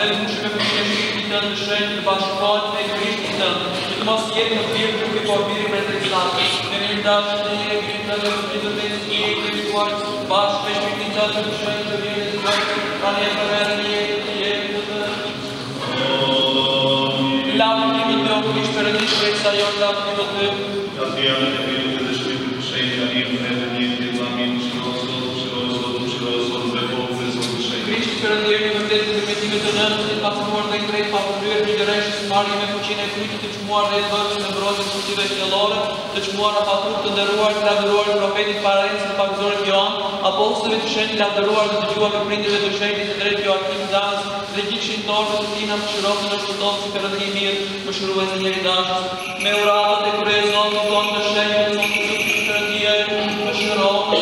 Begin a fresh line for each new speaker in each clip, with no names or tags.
Deine Muschel mit mir schrieben, dann beschränken, was Gott mit Christus dann. Du musst jeden und wir tun, bevor wir mit dem Land. Wenn ihr das nicht, dann ist es jeden Wort, was mit dem Land beschränken, wir es Gott, dann ihr verwerten jeden. Laut die mit der Optisch per die Schwester, und laut die mit dem.
Das wir mit dem Willen des Schwitten beschränken, an ihrem Ende nicht, den Samen,
Cristo per Dio, che per te ti metti che tornando di fatto morte in tre fatto due di resto mari me cucina e frutti che muore e dove ne brode tutti le allora che muore fa tutto da ruar la ruar profeti parenze pa zore Ioan apostoli che scendi la ruar di giù che prende le scendi di tre Joachim dans regici intorno tutti na широко на что per Dio mio mashruwa ni dash me urata te preso con da scendi per Dio mashruwa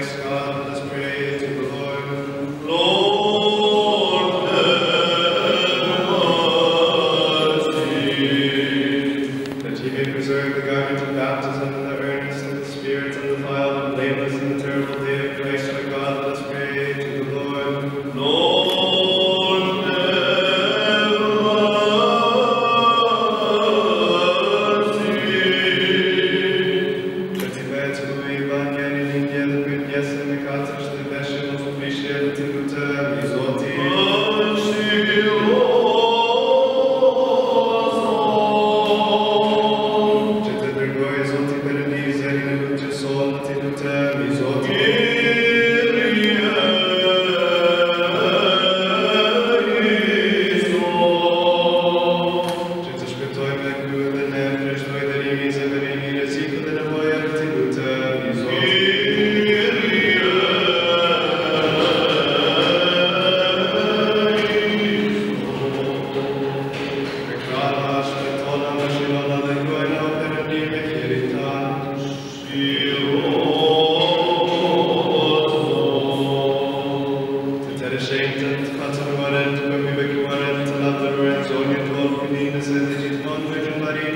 Christ God, let us pray to the Lord.
Lord, have mercy.
That ye may preserve the garment of baptism and the earnest of the Spirit undefiled and blameless in the terrible day of Christ our God, let us pray to the Lord.
Lord, have mercy.
That ye may to the Evangel in India, the goodness and the Katar, the Beshem, of the Bishel, the Luta, Mizoti.
Mercy,
Jete Bergoy, Zoti, Berenice, Erina, Luta, Sol, the Luta, Mizoti. Jete Shpetoy, Bekru, the Nefresh, Noy, the Rimis, Everini, the Zika, the Nevoy, the Luta, Mizoti. Bekrala, Shpetona, Mashilona, the Goyna, Bereni, Mekiritan. Till ashamed, Paterwaren, Bebekuaren, Talaparuan, Zonia, Tol, Pudina, Sedit, Non, Virgin Marie,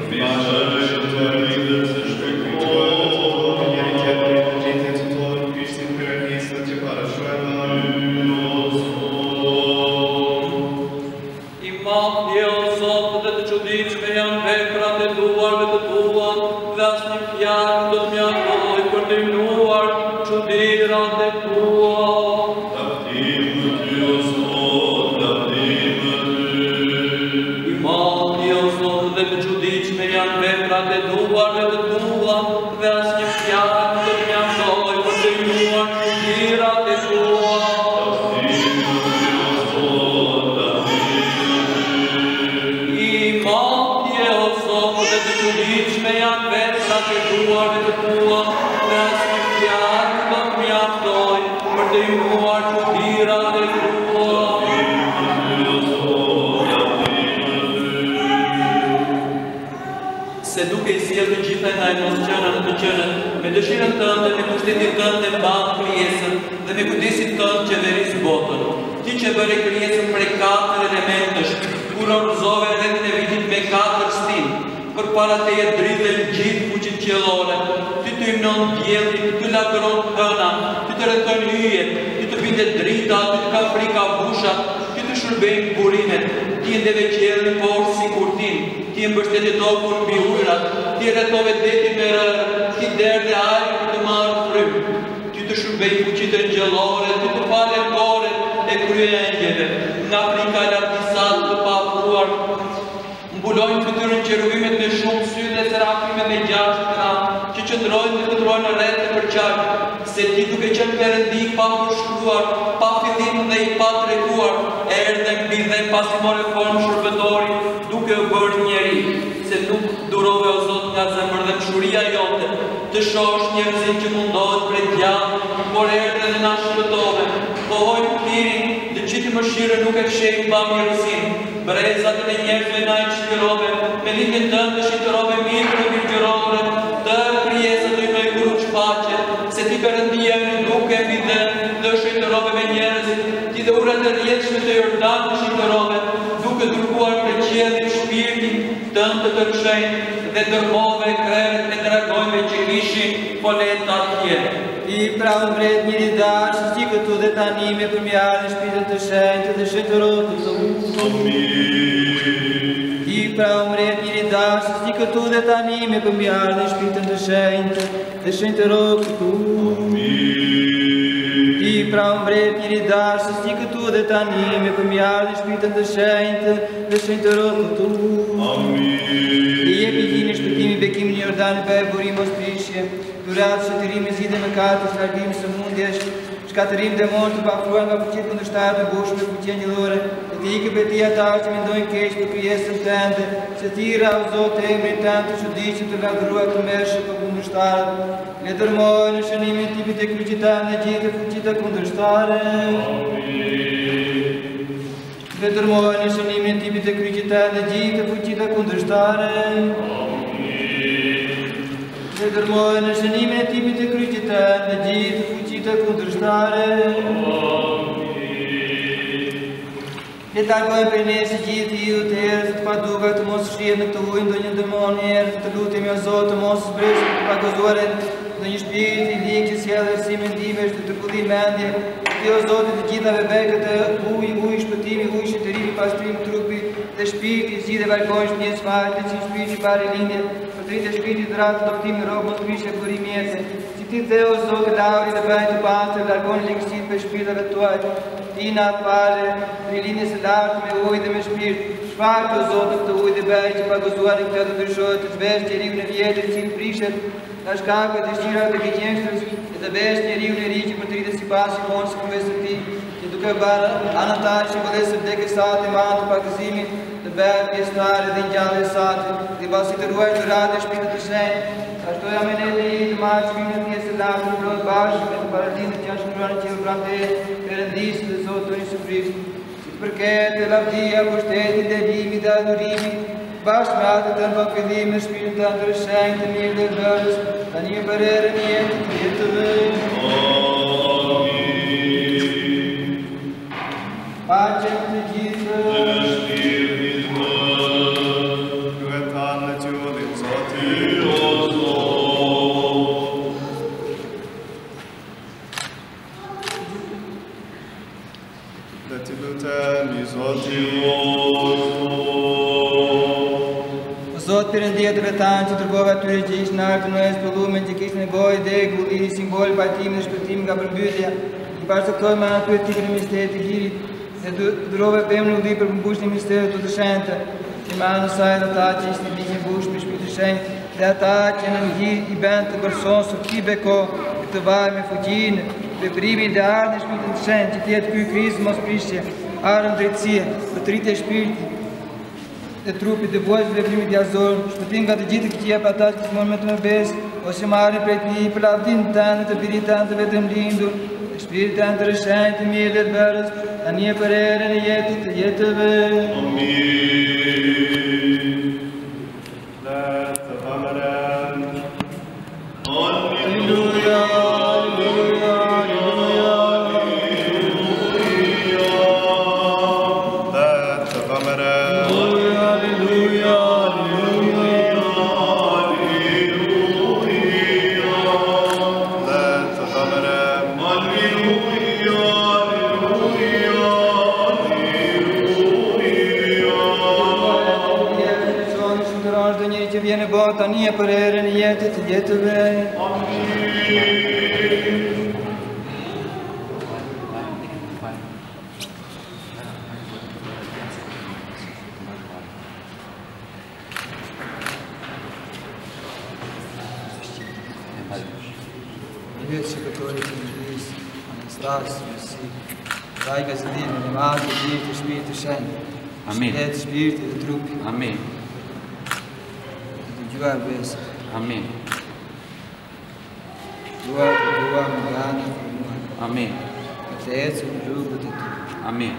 Imam djel sot dhe të çuditshme janë veprat e duarve të tua, dhe asnjë fjalë do të mjaftoj për të imnuar çudirat e tua. Imam djel sot dhe të çuditshme janë veprat e duarve të tua, dhe asnjë fjalë do të mjaftoj për të imnuar çudirat e tua. Me janë veprat e duarve të tua, dhe asnjë fjalë do të mjaftoj për të imnuar çudirat e tua. Se duke i sjellë të gjitha nga mos gjërat të gjërat, me dëshirën tënde, me kushtetin tënde mban krijesën dhe me kujdesin tënd qeveris botën. Ti që bëre krijesën prej 4 elementesh, kur orëzove rrethin e vitit me 4 stinë, për para te jetë dritë dhe gjithë fuqit qjellore, ty të imnon djeli, ty të lagron hëna, ty të rretën hyjet, ty të binde drita, ty të ka frika busha, ty të shërbejnë burimet, ti ndeve qjellë por si kurtin, ti mbështetit tokun mbi ujrat, ti rretove detin me rërë, ti derë dhe ajrë për të marrë frymë, ty të shërbejnë fuqit e ngjellore, ty të falen kore e krye engjeve, nga frika e lartisat të pafruar, mbulojnë fytyrën qerubimet me shumë sy dhe serafimet me 6 kranë, që qëndrojnë dhe fluturojnë në rreth të përqarë, se ti duke qenë Perëndi pa përshkruar, pa fillim dhe i pa treguar, erdhe mbi dhe pasi more formë shërbëtori, duke u bërë njeri, se nuk durove o Zot nga zemër dhe mshuria jote, të shosh njerëzin që mundohet prej djathtë, por erdhe dhe na shpëtove, pohojnë klirin dhe qiti mëshirë nuk e fshejnë pa mirësinë. Brezat e njerëzve na i shpirove, me lindjen tënde shqitërove mirë dhe mirëgjërore, të krijesat i nëj gruq faqe, se ti Perëndia në duke mbi dhe shqitërove me njerëzit, ti dhe urat e rjetshme të Jordan të shqitërove, duke dërguar për qiellin shpirtin tënd të tërshenjtë dhe dërmove krerët e dragojve që kishin folet atje.
I pra mbret njëri dash, si këtu dhe tani me përmjarë në shpirtën të shenjtë dhe shëtërot të u. I pra mbret njëri dash, si këtu dhe tani me përmjarë në shpirtën të shenjtë dhe shëtërot të u. I pra mbret njëri dash, si këtu dhe tani me përmjarë në shpirtën të shenjtë dhe shëtërot të u. I jepi gjini shpëtimi bekim në Jordan për e burim mos prishje, durat shëtërimi zide me katë, shlargim së mundjesh, shkatërim demon të pafruar nga fuqit kundërshtar të bosh me fuqia ngjellore, dhe të ikë beti ata që mendojnë keq për krijesën tënde, se ti ra o Zot emrin tënd të çuditshëm të lavdëruar të merresh për kundërshtarët. Le dërmoj në shënimin e tipit e kryqit tënd dhe gjithë fuqitë kundërshtare. Le dërmoj në shënimin e tipit e kryqit tënd dhe gjithë fuqitë kundërshtare. Le dërmoj në shënimin e tipit e kryqit tënd dhe gjithë fuqitë spirită kundërshtrare. Le takojmë për ne si gjithë ju të erë, të paduka të mos shqiet në këtë ujë ndonjë demon erë, të lutemi o Zotë të mos zbresë të pagozuaret ndonjë shpirit i likë që sjellë si mendimesh të tërkullim mendje. Ti o Zotë të gjithave bekët e ujë shpëtimi, ujë shëtërimi, pastrim trupi dhe shpiriti si dhe varkojnë shpjes fajtë, që shpiriti pare lindje, për dritë e shpiriti dratë të optimi robë, mos prishe për i mjete. Si ti dhe o Zotë lauri dhe bajnë të patë, largoni likësit për shpiritave tuaj. Tina pare, rilindjes e lartë me ujë dhe me shpirt, shfaqë o Zotë këtë ujë dhe bej që pagozuar në këtë të ndryshojë, të zvesh njeriu në vjetër si në prishet, nga shkakë e dëshira të keqenjështës, e të vesh njeriu në ri që për të rritë si pas që konë si këmës të ti, që duke barë Anatas që vëllesë vdekë sati ma të pakëzimit, të bejë pjesnare dhe njallë e sati, dhe basi të ruaj të ratë e shpirët të shenjë. Ashtu jam e në të marë shpinët një se lakë në brojë bashkë me të paradinë që janë shënruanë që u prante përëndisë dhe Zotë të Jesu Krisht. Si të përket e lavdia, pushtetit dhe limi dhe adhurimi, bashkë me atë të në pakëllim në shpinët të ndrëshenjë të mirë dhe vërës, të një përere një jetë të jetëve. Pace të gjithë. Zotë përëndia të retanë që tërgove atyre që ishtë në artë në esë pëllumen që kishtë negojë dhe gulli, simbol, pajtim dhe shpëtim nga përmbytja, i bashkëtoj me atyre të tipër misterit të lirit, dhe dërove pëmë në udi për përmbush një misterit të të shenëtë, që me anë sajt ata që ishtë një një mbush për shpirë të shenjë, dhe ata që në mëgjir i bend të bërsonë së këti beko, të vaj me fuqinë, dhe primin dhe ardhë në shpirë të shenjë, që tjetë kuj krizë mos prishje, arën drejtësie, për të rritë e shpirti, dhe trupit dhe bojës dhe vrimit jazor, shpëtim nga të gjithë këtë jep ata që të morë me të më besë, ose marrin prej ti për lavdin të në të birit të në të vetëm lindur, dhe shpirit të në të rëshenjë të mirë dhe të bërës, a një për ere në jetit të jetëve.
Amin. Let the Amen. Alleluia, alleluia, alleluia. Let the Amen.
Vjene bota një për ere në jetit të jetëve. Vjetë që këtore të njëris, Anastas, Mesi, Rajga zëllinë, në madhë, të dhirë, të shpirë, të shenjë.
Amin.
Shletë, shpirë, të trupi.
Amin.
Juar besë.
Amin.
Juar më gani.
Amin.
Të ecë në rrugët e tu.
Amin.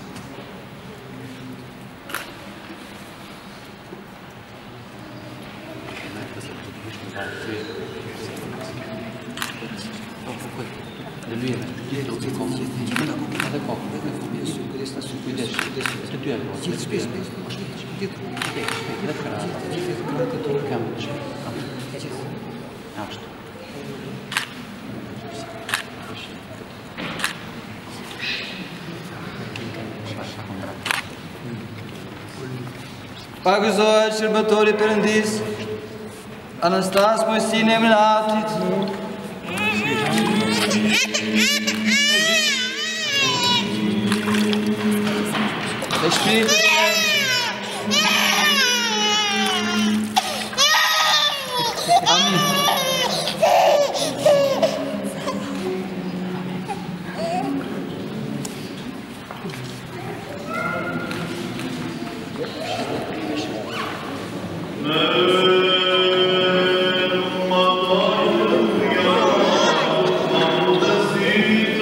Pagëzohet shërbëtori përëndis, Anastas Mojsi në emrin Atit. Dhe shpirtit Amin.
Amen.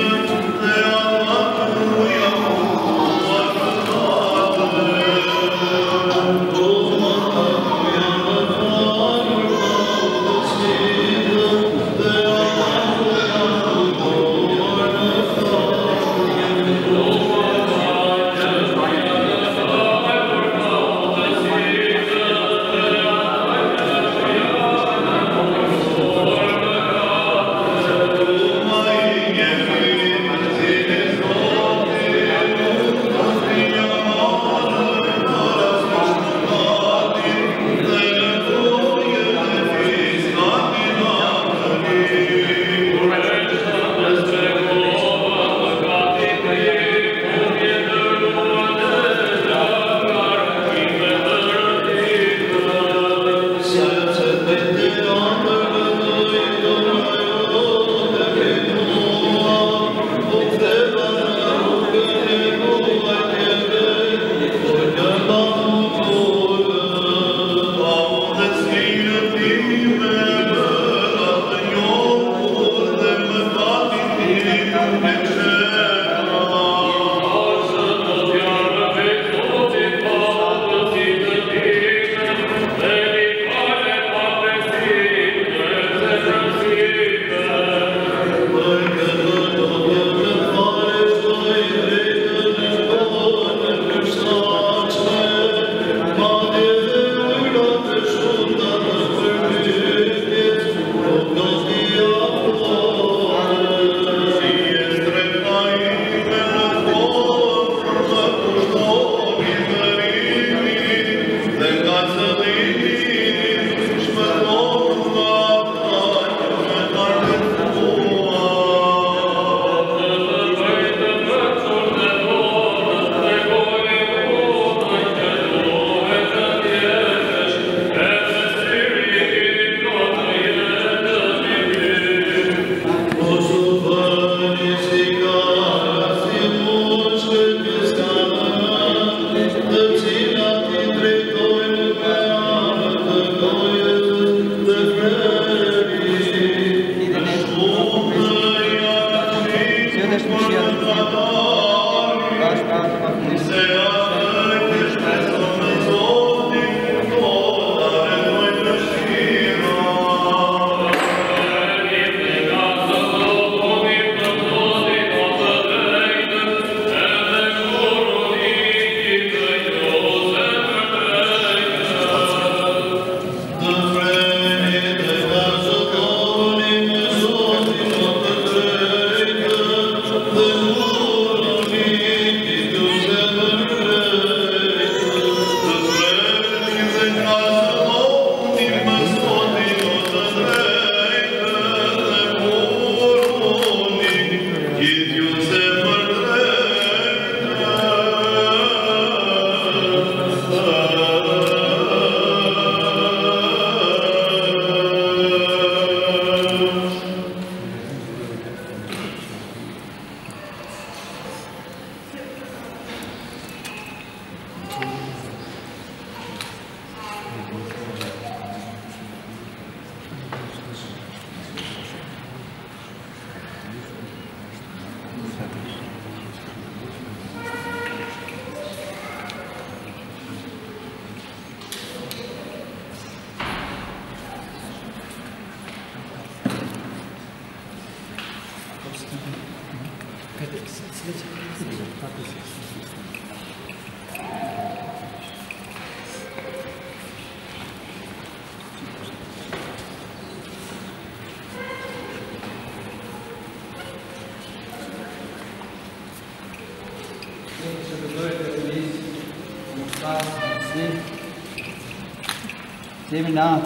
Terminado.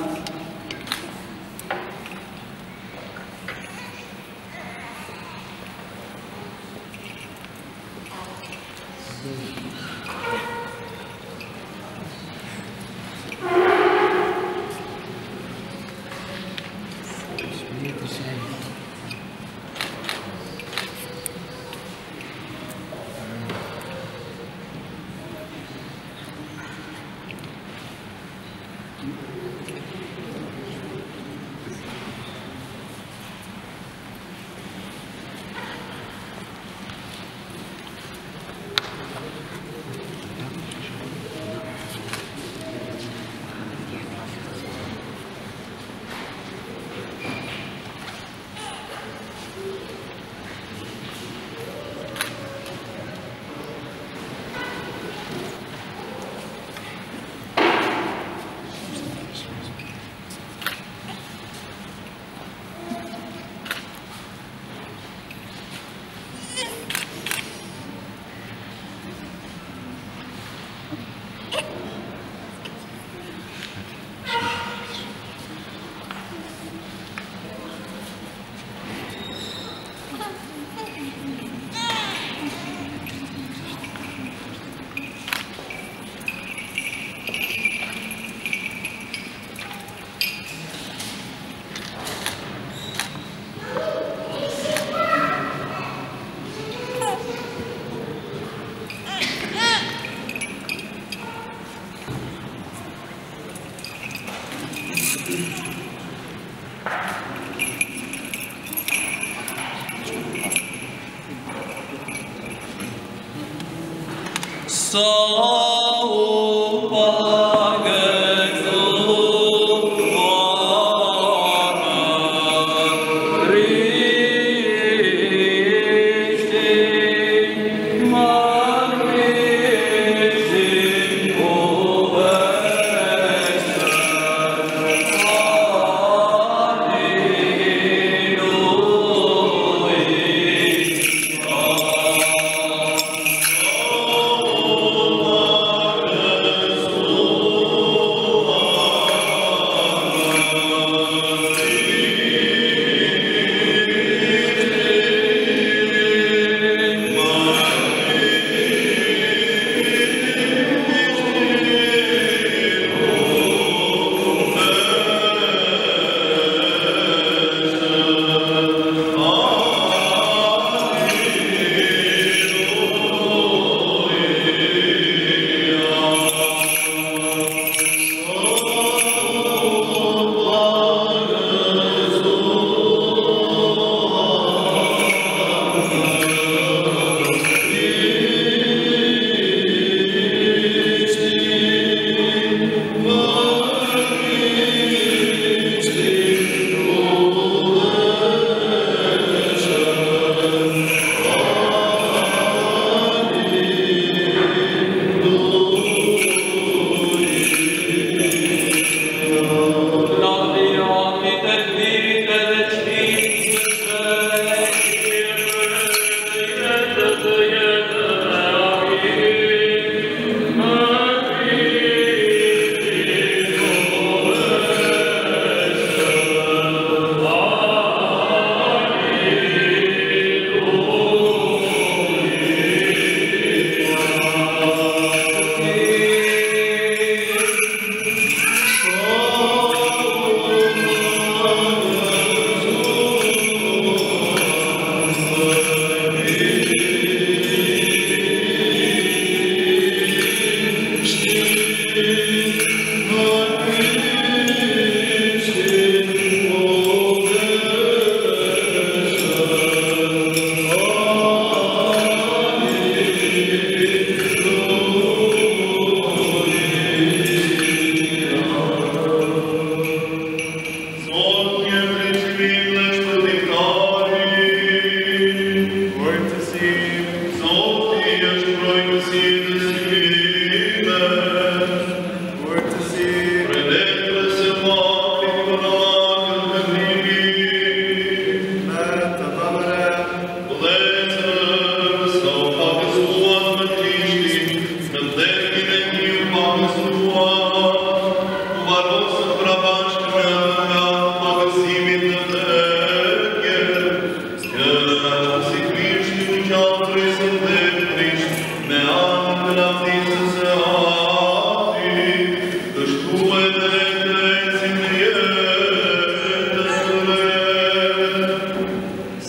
Oh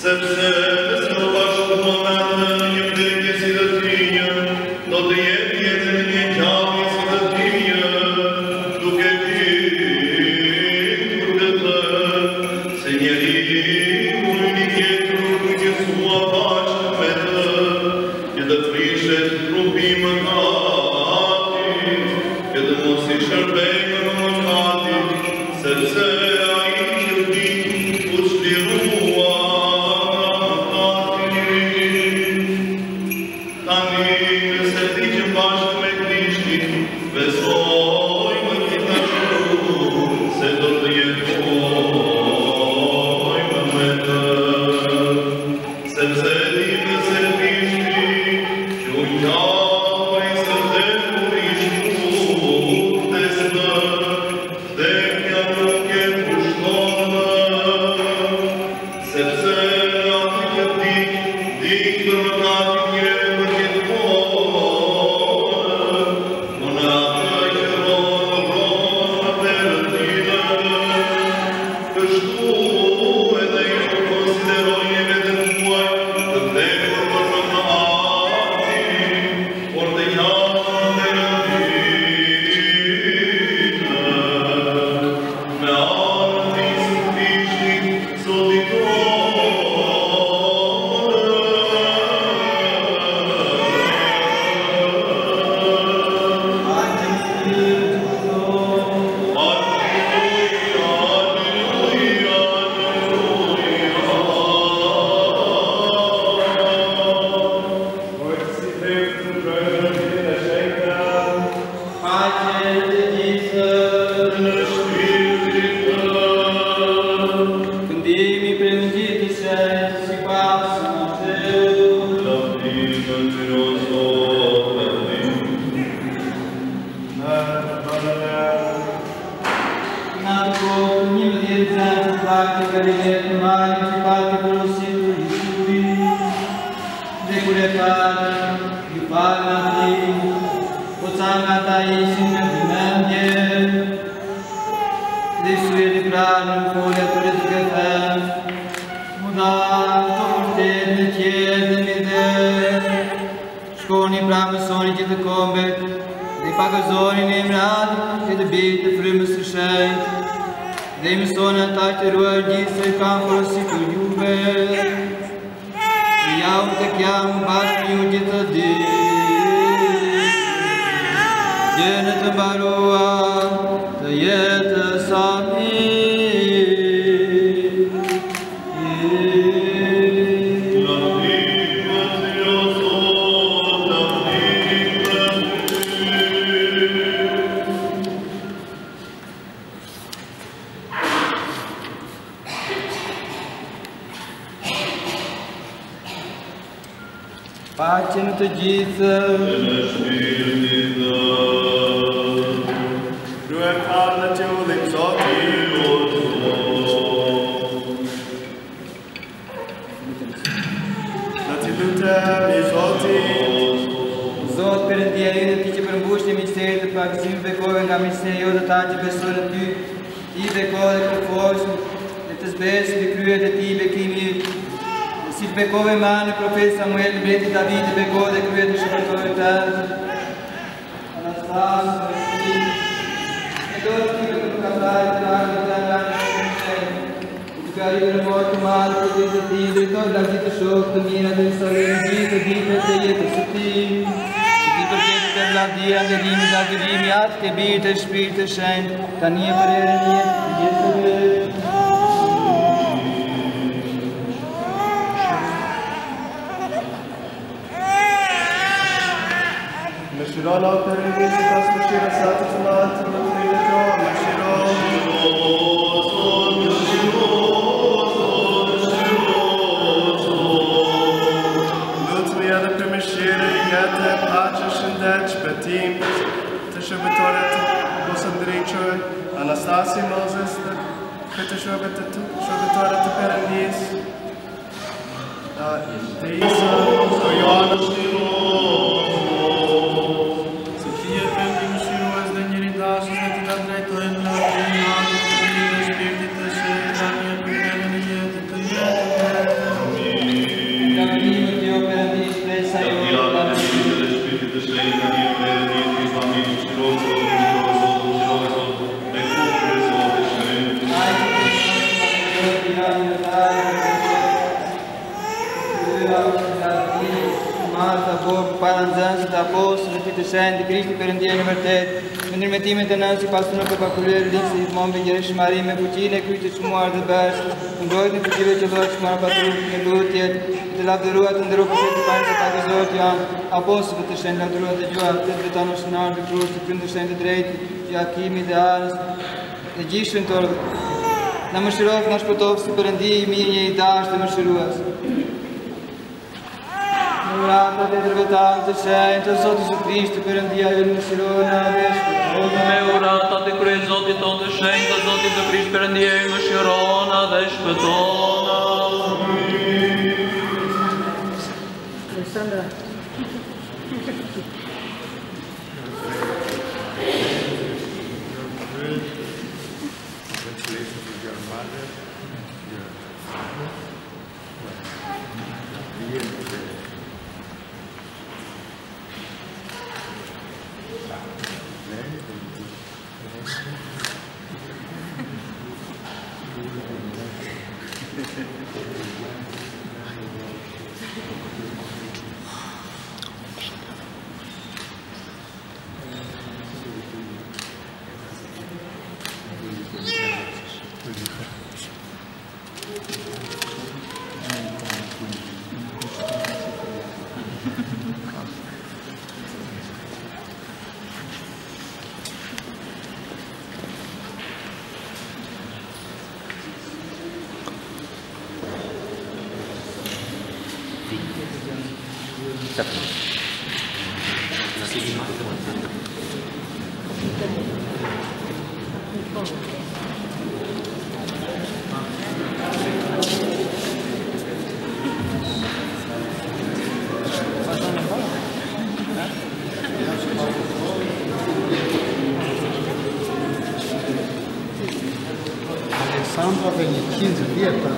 Anastas e Moses, câte șovătoare tu perănis, Teisa, Ioana să fie pentru și roz de nirida și să te dea dreptul în la primul an, să fie spirită și la mie prin mine, să te iată.
para anzanță de apostoli, fi de săni, de Cristi, perândia în vărtet, în urmetime de nății, pastună pe paculări, lipsă, izmon, vengere și marime, puține, cuite și moară de băș, în doi de putive celor și moară patru, în lutiet, de la dăruat, în dăruat, pe pani să facă zot, Ioan, apostoli, pe tășeni, la dăruat de joa, de betanul și nal, de cruz, de când tășeni de dreit, Joachimi, de Aras, de Gișu, în tolg, na mășirov, naș potov, să perândii, mine, i daș, de mășiruas. Urată de drăbătanță și aia, Sotul Iisus Cristo, perândia el mășirona,
Me urata de crezoti tot de shenka, zoti de Cristo, perândia el mășirona, despătona.
Alexandra.
Alexandra vem 15 dias para